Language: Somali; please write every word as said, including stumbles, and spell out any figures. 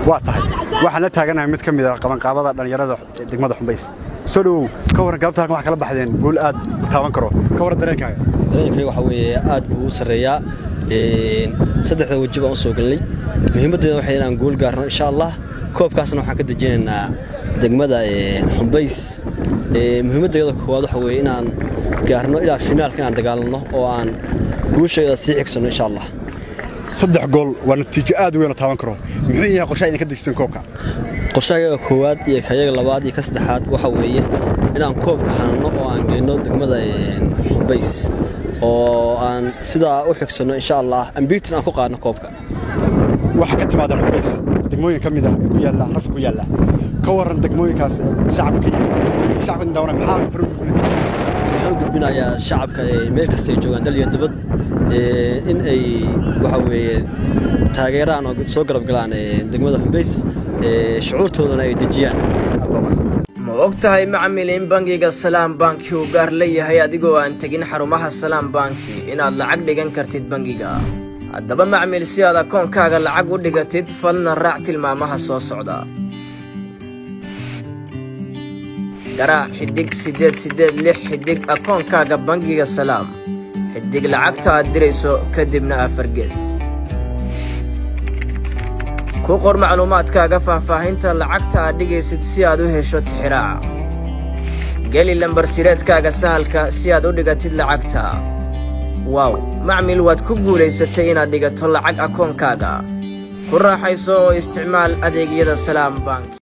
waa tahay waxaan la taaganahay mid ka mid ah qaban qaabada dhalinyarada degmada Xumbays soo dhaw ka waran gaabta wax kala baxdeen gool aad taaban karo ka waran dareenkaaga dareenkayga waxa weeye aad buu u sareeyaa een saddexda wajiib aan soo galnay muhiimadda waxay inaan gool gaarno insha Allah koobkaasna waxaan ka dajinaynaa degmada Xumbays ee muhiimadda koowaad waxa weeye inaan gaarno ilaa finaalka inaan dagaalano oo aan guusheeda sii xigsano insha Allah saddex gool waa natiijo aad u weyn oo taaban karo muxuu yahay qorshaha in ka degsan koobka qorshaha koowaad iyo kayaga labaad iyo ka saddexaad waxa weeye inaan koobka hanno oo aan geeyno degmada Xumbays oo aan sida u xigsano insha Allah ambiitin aan ku qaadno koobka waxa ka timaada Xumbays degmooyin kamid ah ku yaala raf ku yaala ka waran degmooyinkaas shacabka shacabka dawra maxaa farqu waxaan gudbinayaa shacabka meel kasta ay joogaan dal iyo dibad in ay waxa weeye taageeraan oo soo garab galaan degmada Xumbays shucuurtoodana ay dajiyaan ma ogtahay macmiil in bangiga Salaam Bank uu gaar leeyahay adigoo aan tagin xarumaha Salaam Bank inaad lacag dhigan kartid bangiga haddaba macmiil si aad akoonkaaga lacag u dhigatid falna raac tilmaamaha soo socda garaac xidig sideed sideed lix xidig akoonkaaga bangiga Salaam xidig lacagta aad dirayso kadibna afar gees ku qor macluumaadkaaga faahfaahinta lacagta aad dhigaysid si aad u hesho tixraaca geli lambar sireedkaaga sahalka si aad u dhigatid lacagta waaw macmiil waad ku guulaysatay inaad dhigato lacag akoonkaaga ku raaxayso oo isticmaal adeegyada Salaam Bank